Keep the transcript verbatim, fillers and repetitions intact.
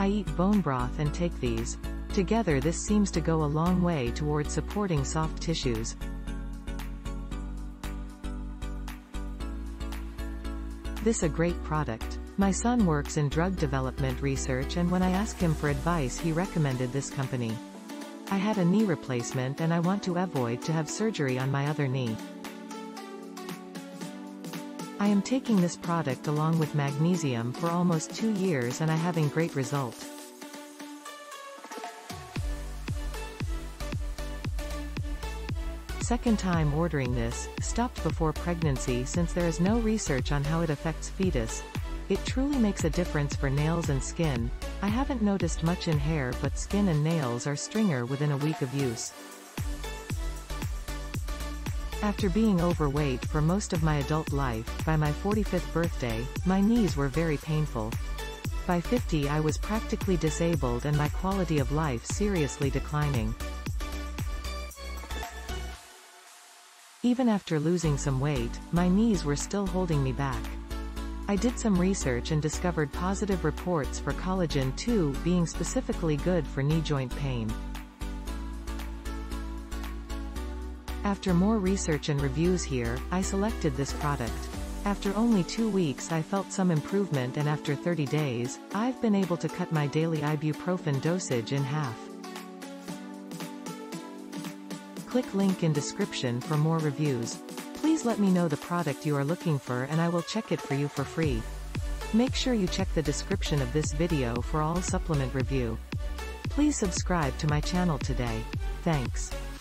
I eat bone broth and take these. Together this seems to go a long way towards supporting soft tissues. This a great product. My son works in drug development research, and when I asked him for advice he recommended this company. I had a knee replacement and I want to avoid to have surgery on my other knee. I am taking this product along with magnesium for almost two years and I having great result. Second time ordering this, stopped before pregnancy since there is no research on how it affects fetus. It truly makes a difference for nails and skin. I haven't noticed much in hair, but skin and nails are stringer within a week of use. After being overweight for most of my adult life, by my forty-fifth birthday, my knees were very painful. By fifty I was practically disabled and my quality of life seriously declining. Even after losing some weight, my knees were still holding me back. I did some research and discovered positive reports for collagen two being specifically good for knee joint pain. After more research and reviews here, I selected this product. After only two weeks I felt some improvement, and after thirty days, I've been able to cut my daily ibuprofen dosage in half. Click link in description for more reviews. Please let me know the product you are looking for and I will check it for you for free. Make sure you check the description of this video for all supplement review. Please subscribe to my channel today. Thanks.